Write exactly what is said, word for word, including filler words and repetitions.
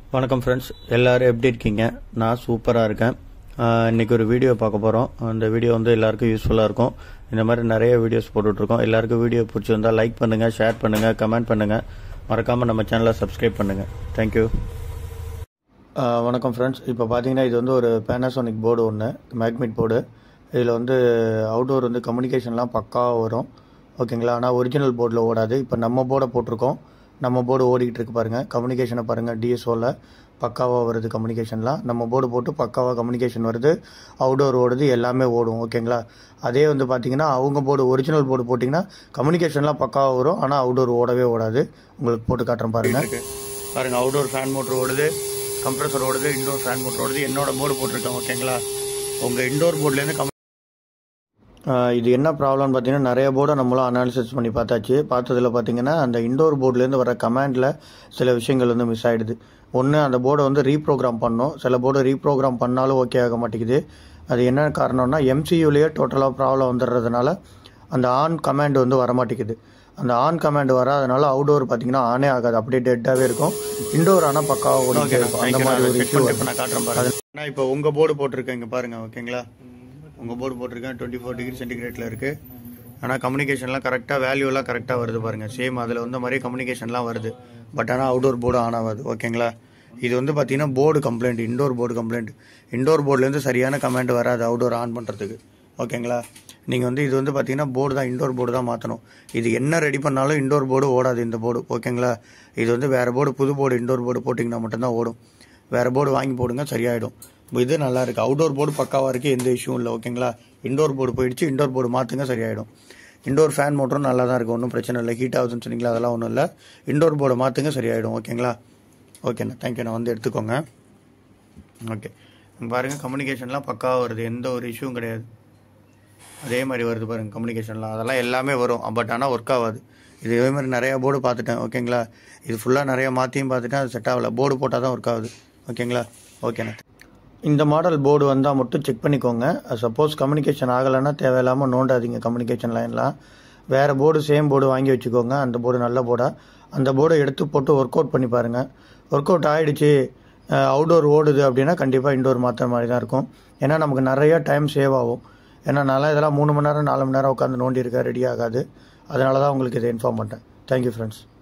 வணக்கம் ஃப்ரெண்ட்ஸ், எல்லாரும் எப்படி இருக்கீங்க? நான் சூப்பராக இருக்கேன். இன்றைக்கி ஒரு வீடியோ பார்க்க போகிறோம். அந்த வீடியோ வந்து எல்லாருக்கும் யூஸ்ஃபுல்லாக இருக்கும். இந்த மாதிரி நிறைய வீடியோஸ் போட்டுட்ருக்கோம். எல்லாருக்கும் வீடியோ பிடிச்சிருந்தால் லைக் பண்ணுங்கள், ஷேர் பண்ணுங்கள், கமெண்ட் பண்ணுங்கள். மறக்காமல் நம்ம சேனலை சப்ஸ்கிரைப் பண்ணுங்கள். தேங்க்யூ. வணக்கம் ஃப்ரெண்ட்ஸ், இப்போ பார்த்தீங்கன்னா இது வந்து ஒரு பேனாசோனிக் போர்டு ஒன்று, மேக்மிட் போர்டு. இதில் வந்து அவுட்டோர் வந்து கம்யூனிகேஷன்லாம் பக்காவாக வரும், ஓகேங்களா? ஆனால் ஒரிஜினல் போர்டில் ஓடாது. இப்போ நம்ம போர்டை போட்டிருக்கோம், நம்ம போர்டு ஓடிக்கிட்டு இருக்கு பாருங்கள். கம்யூனிகேஷனை பாருங்கள், டிஎஸ்ஓவில் பக்காவாக வருது கம்யூனிகேஷன்லாம். நம்ம போர்டு போட்டு பக்காவாக கம்யூனிகேஷன் வருது, அவுட்டோர் ஓடுது, எல்லாமே ஓடும், ஓகேங்களா? அதே வந்து பார்த்தீங்கன்னா அவங்க போர்டு ஒரிஜினல் போர்டு போட்டிங்கன்னா கம்யூனிகேஷன்லாம் பக்காவாக வரும், ஆனால் அவுட்டோர் ஓடவே ஓடாது. உங்களுக்கு போட்டு காட்டுறேன் பாருங்கள். பாருங்கள், அவுட்டோர் ஃபேன் மோட்டர் ஓடுது, கம்ப்ரஸர் ஓடுது, இன்டோர் ஃபேன் மோட்டர் ஓடுது. என்னோட போர்டு போட்டிருக்கேன், ஓகேங்களா? உங்கள் இன்டோர் போர்ட்லேருந்து கம் இது என்ன ப்ராப்ளம்னு பார்த்தீங்கன்னா, நிறைய போர்டை நம்மளும் அனாலிசிஸ் பண்ணி பார்த்தாச்சு. பார்த்ததில் பார்த்தீங்கன்னா அந்த இன்டோர் போர்ட்லேருந்து வர கமாண்டில் சில விஷயங்கள் வந்து மிஸ் ஆகிடுது. ஒன்று, அந்த போர்டை வந்து ரீப்ரோக்ராம் பண்ணோம். சில போர்டு ரீப்ரோக்ராம் பண்ணாலும் ஓகே ஆக மாட்டேங்குது. அது என்ன காரணம்னா, எம்சியூலேயே டோட்டலாக ப்ராப்ளம் வந்துடுறதுனால அந்த ஆன் கமாண்ட் வந்து வரமாட்டேங்குது. அந்த ஆன் கமாண்ட் வராதனால அவுட்டோர் பார்த்தீங்கன்னா ஆனே ஆகாது, அப்படியே டெட்டாகவே இருக்கும். இண்டோர் ஆனால் பக்காவாக ஓடிட்டே இருக்கும். அந்த மாதிரி ஒரு இஷ்யூ நான் காட்டுறேன் பாருங்க. ஆனால் இப்போ உங்கள் போர்டு போட்டிருக்கேன், இங்கே பாருங்கள், ஓகேங்களா? உங்கள் போர்டு போட்டிருக்கேன், டுவெண்ட்டி ஃபோர் டிகிரி சென்டிகிரேட்டில் இருக்குது. ஆனால் கம்யூனிகேஷன்லாம் கரெக்டாக, வேல்யூலாம் கரெக்டாக வருது பாருங்கள். சேம் அதில் வந்து மாதிரி கம்யூனிகேஷன்லாம் வருது. பட் ஆனால் அவுட்டோர் போர்டு ஆன் ஆகாது, ஓகேங்களா? இது வந்து பார்த்தீங்கன்னா board complaint, indoor board complaint. Indoor போர்ட்லேருந்து சரியான கமாண்ட் வராது அவுட்டோர் ஆன் பண்ணுறதுக்கு, ஓகேங்களா? நீங்கள் வந்து இது வந்து பார்த்தீங்கன்னா போர்டு தான், இண்டோர் போர்டு தான் மாற்றணும். இது என்ன ரெடி பண்ணாலும் இண்டோர் போர்டு ஓடாது, இந்த போர்டு, ஓகேங்களா? இது வந்து வேறு போர்டு, புது போர்டு, இண்டோர் போர்டு போட்டிங்கன்னா மட்டும்தான் ஓடும். வேறு போர்டு வாங்கி போடுங்க, சரியாயிடும். இது நல்லா இருக்குது. அவுட்டோர் போர்டு பக்காவாக இருக்குது, எந்த இஷ்யூ இல்லை, ஓகேங்களா? இண்டோர் போர்டு போயிடுச்சு, இண்டோர் போர்டு மாற்றுங்க, சரியாயிடும். இண்டோர் ஃபேன் மோட்டரும் நல்லா தான் இருக்குது, ஒன்றும் பிரச்சனை இல்லை. ஹீட் ஆகுதுன்னு சொன்னீங்களா, அதெல்லாம் ஒன்றும் இல்லை. இண்டோர் போர்டு மாற்றுங்க, சரியாயிடும், ஓகேங்களா? ஓகேண்ணா, தேங்க்யூ. நான் வந்து எடுத்துக்கோங்க. ஓகே, பாருங்கள், கம்யூனிகேஷன்லாம் பக்காவாக வருது, எந்த ஒரு இஷ்யூவும் கிடையாது. அதே மாதிரி வருது பாருங்கள் கம்யூனிகேஷன்லாம், அதெல்லாம் எல்லாமே வரும். பட் ஆனால் ஒர்க் ஆகாது. இது இதே மாதிரி நிறையா போர்டு பார்த்துட்டேன், ஓகேங்களா? இது ஃபுல்லாக நிறையா மாற்றியும் பார்த்துட்டேன், அது செட் ஆகலை. போர்டு போட்டால் தான் ஒர்க் ஆகுது, ஓகேங்களா? ஓகேண்ணா. இந்த மாடல் போர்டு வந்தால் மட்டும் செக் பண்ணிக்கோங்க. சப்போஸ் கம்யூனிகேஷன் ஆகலைன்னா தேவையில்லாமல் நோண்டாதீங்க கம்யூனிகேஷன் லைன்லாம். வேறு போர்டு, சேம் போர்டு வாங்கி வச்சுக்கோங்க. அந்த போர்டு நல்ல போர்டாக, அந்த போர்டை எடுத்து போட்டு ஒர்க் அவுட் பண்ணி பாருங்கள். ஒர்க் அவுட் ஆகிடுச்சு, அவுட்டோர் ஓடுது அப்படின்னா கண்டிப்பாக இண்டோர் மாற்றுற மாதிரி தான் இருக்கும். ஏன்னா நமக்கு நிறையா டைம் சேவ் ஆகும். ஏன்னா நல்லா இதெல்லாம் மூணு மணி நேரம் நாலு மணி நேரம் உட்காந்து நோண்டி இருக்க ரெடி ஆகாது. அதனால தான் உங்களுக்கு இதை இன்ஃபார்ம் பண்ணிட்டேன். Thank you friends.